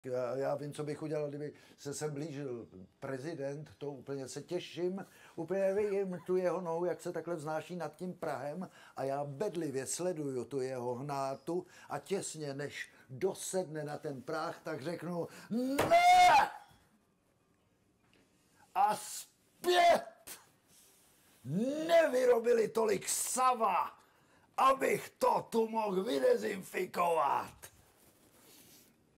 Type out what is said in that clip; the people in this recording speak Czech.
Já vím, co bych udělal, kdyby se sem blížil prezident, to úplně se těším, úplně vidím tu jeho nohu, jak se takhle vznáší nad tím Prahem a já bedlivě sleduju tu jeho hnátu a těsně, než dosedne na ten práh, tak řeknu ne! A zpět! Nevyrobili tolik sava, abych to tu mohl vydezinfikovat.